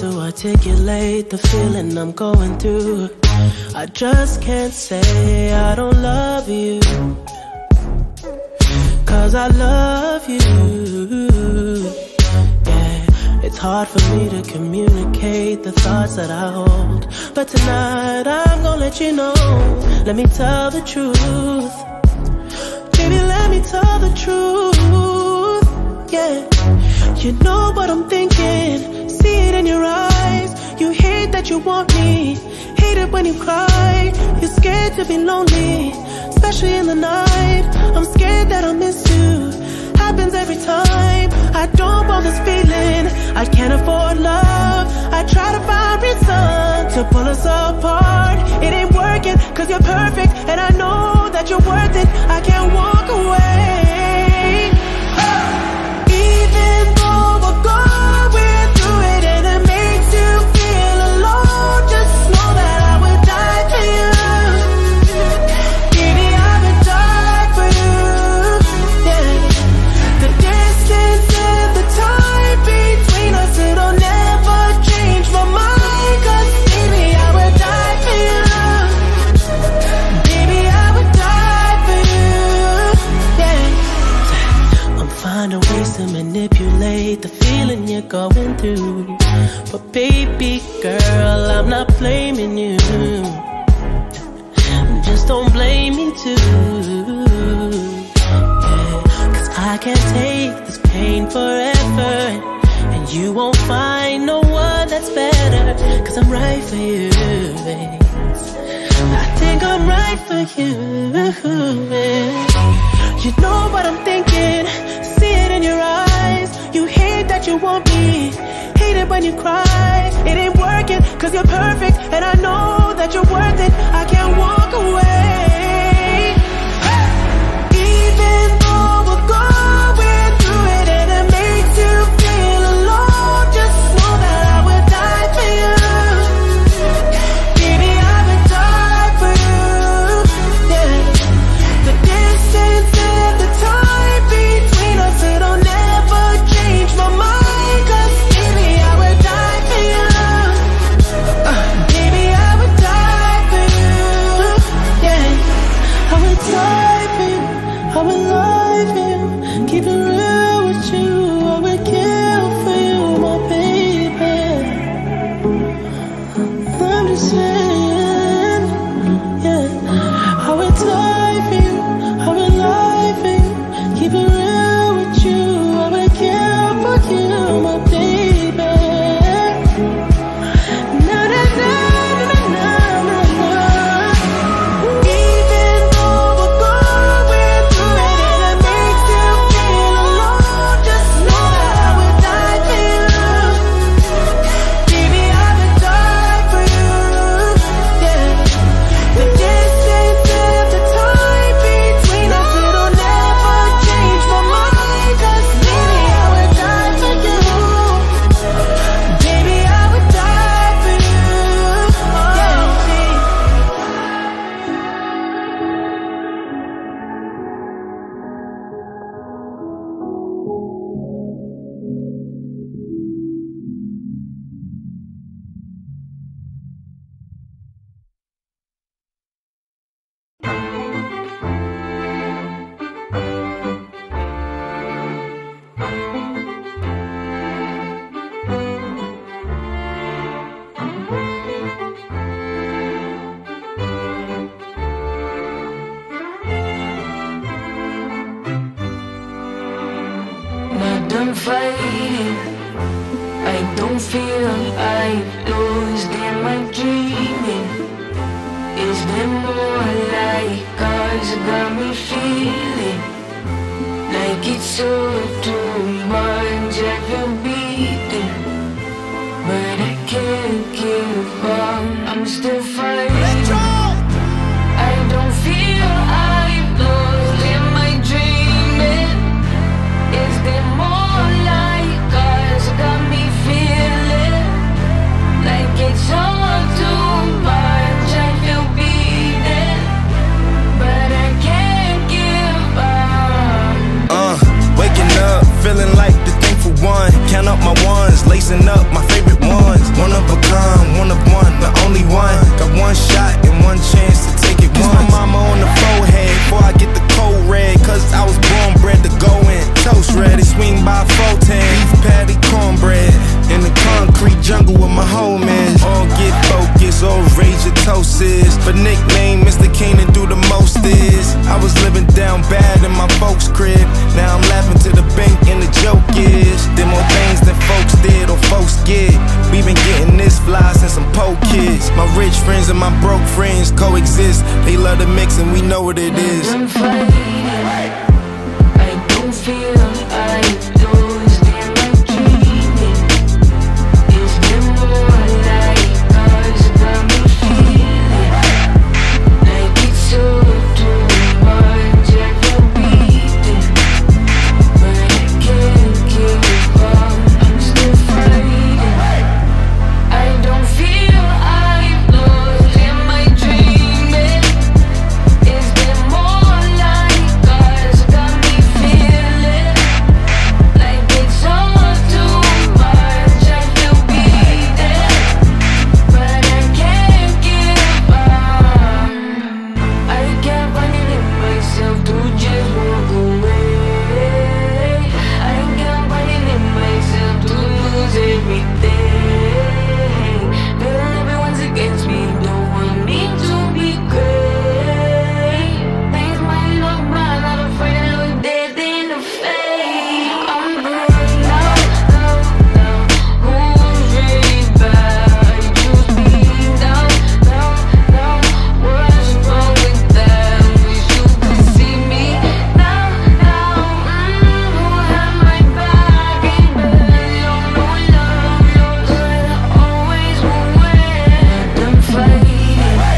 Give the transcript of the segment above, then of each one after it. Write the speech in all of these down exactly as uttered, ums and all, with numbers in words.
to articulate the feeling I'm going through. I just can't say I don't love you, 'cause I love you. Yeah, it's hard for me to communicate the thoughts that I hold, but tonight I'm gonna let you know. Let me tell the truth. Baby, let me tell the truth. Yeah, you know what I'm thinking, see it in your eyes. You hate that you want me, hate it when you cry. You're scared to be lonely, especially in the night. I'm scared that I'll miss you, happens every time. I don't want this feeling, I can't afford love. I try to find reason to pull us apart. It ain't working, 'cause you're perfect, and I know that you're worth it. I can't walk away. Even though we're going through it and it makes you feel alone, just know that I would die for you. Baby, I would die for you. Yeah. The distance and the time between us, it'll never change my mind. 'Cause baby, I would die for you. Baby, I would die for you. Yeah. I'm finding ways to manipulate the feeling you're going through, but baby girl, I'm not blaming you. Just don't blame me too. Yeah. 'Cause I can't take this pain forever, and you won't find no one that's better. 'Cause I'm right for you, babe. I think I'm right for you. You know what I'm thinking, see it in your eyes. You hate that you want me, hate it when you cry. It ain't working, 'cause you're perfect, and I know that you're worth it. I can't walk away. Even though we're going through it and it makes you feel alone, just know that I would die for you. Baby, I would die for you. Yeah. The distance and the time between us, it'll never change my mind. 'Cause baby, I would die for you. Uh, baby, I would die for you. Yeah, I would die for you. I would lie for you. Keep it real with you. I would kill for you, my baby. I'm just saying, yeah. I would die for you. I would lie for you. Keep it real with you. I would kill for you, my baby. Na na na na na na na. Even though we're going through it and it makes you feel alone, just know that I would die for you. Baby, I would die for you. Yeah. The distance and the time between us, it'll never change my mind. 'Cause baby, I would die for you. Baby, I would die for you. Yeah. Not done fighting, I don't feel I lost in my dreaming. Is there more like cause got me feeling like it's all too much. I feel beaten, but I can't give up. I'm still fighting. I don't feel I've lost in my dreaming. Is there more like cause got me feeling like it's all too much. I feel beaten, but I can't give up. Uh, waking up, feeling like the thankful one. Count up my ones, lacing up my favorite ones. toast is. But nickname Mister Keenan do the most is. I was living down bad in my folks' crib. Now I'm laughing to the bank and the joke is did more things than folks did or folks get. We been getting this fly since some po kids. My rich friends and my broke friends coexist. They love the mix and we know what it is. I'm fighting, I don't feel I lose them, I'm dreaming. Is there more like cause got me feeling like it's so too much I feel beating, but I can't give up, I'm still fighting. I don't feel I've lost them, I'm dreaming. Is there more like cause got me feeling like it's all too much I feel beaten, but I can't give up. I can't find it in myself to just walk away. I can't find it in myself to lose everything. Feel everyone's against me, don't want me to be great. Things might look bad, not afraid to look dead in the face. I'm burned out, now, now. Who's really bad? Choose me now, now, now. What's wrong with them? Wish you could see me now, now. Mm, who had my back and barely don't know love, love, but I always will win. I'm fighting,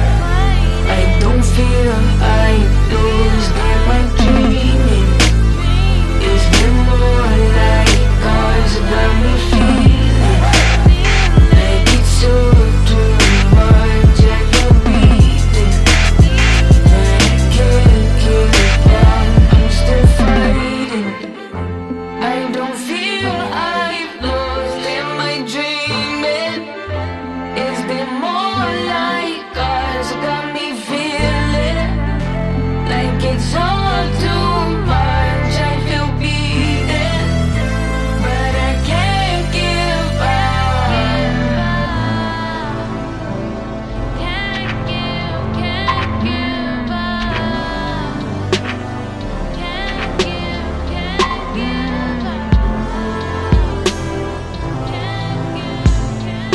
I don't feel I lose them, I'm dreaming. Is there more like cause got me feeling like it's so too much I feel beaten, but I can't give up, I'm still fighting. I don't feel I've lost them, I'm dreaming. Is there more like cause got me feeling like it's all too much I feel beaten, but I can't give up. Can't give, can't give up. Can't give, can't give up. Can't give, can't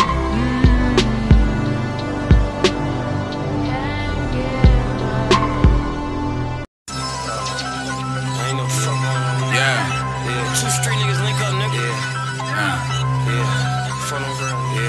Ain't no fuck going on. Yeah. Yeah. Two street niggas link up, nigga. Yeah. Yeah. Front on ground. Yeah.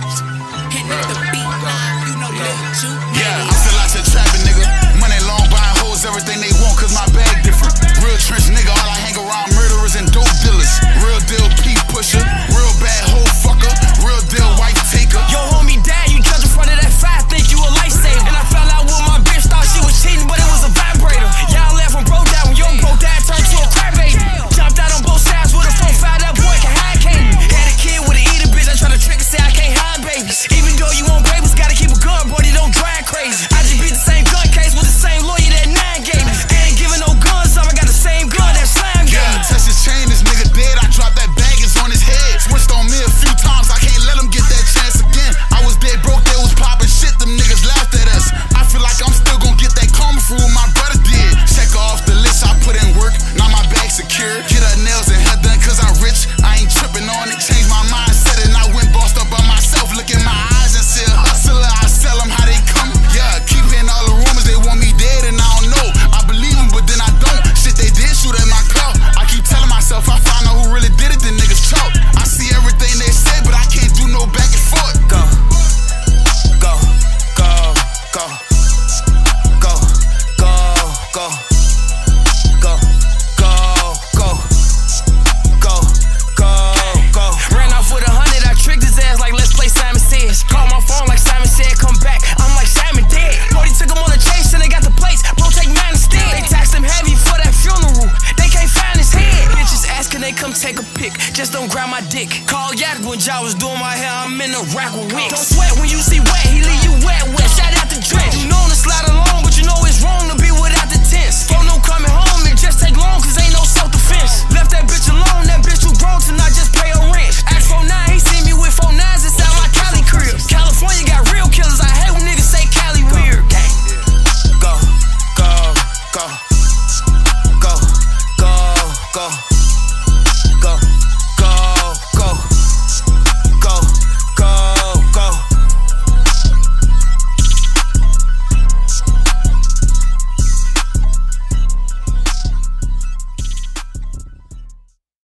Yeah, I feel like a trapping nigga. Money long, buying hoes, everything they want, cause my bag different. Real trench nigga, all I hang around murderers and dope dealers. Real deal P pusher, real bad hoe fucker, real deal wife taker. Yo, homie, dad, you judge in front of that fire, think you a lifesaver. And I found out with my bitch, thought she was cheating, but it was a vibrator. Y'all left when bro died, when your bro dad turned to a crack baby. Jumped out on both sides with a phone five, that boy can hide cable. Had a kid with an eater bitch, I try to trick and say I can't hide babies. Even though you want babies, gotta keep a gun, boy, they don't drive crazy. I just beat the same gun case with the same lawyer that nine gave me. I ain't giving no guns, so I got the same gun that Slam gave me. Yeah, touch his chain, this nigga dead. I dropped that bag, it's on his head. Switched on me a few times, I can't let him get that chance again. I was dead broke, they was popping shit, them niggas laughed at us. I feel like I'm still gonna get that karma for what my brother did. Check her off the list, I put in work, now my bag secure. Get her nails and hair done, cause I'm rich, I ain't tripping on it. Changed my mindset and I went bossed up by myself. Look in my eyes and see a hustler, I sell them how they come. Yeah, keep hearing all the rumors, they want me dead and I don't know. I believe them, but then I don't. Shit, they did shoot at my car. I keep telling myself I found out who really did it, the niggas chalk. I see everything they say, but I can't do no back and forth. Go, go, go, go, go, go, go, go, go, go, go, go, go. Ran off with a hundred, I tricked his ass like let's play Simon Says. Call my phone like Simon said, come back. I'm like Simon dead. Brody took him on a chase and they got the plates. Bro, take mine instead. They taxed him heavy for that funeral. They can't find his head. Bitches asking they come take a pic, just don't grab my dick. Call Yak when Ja was doing my hair, I'm in the rack with wicks. Don't sweat when you see wet, he leave you wet, wet. Shout out to Dredge. You know the slide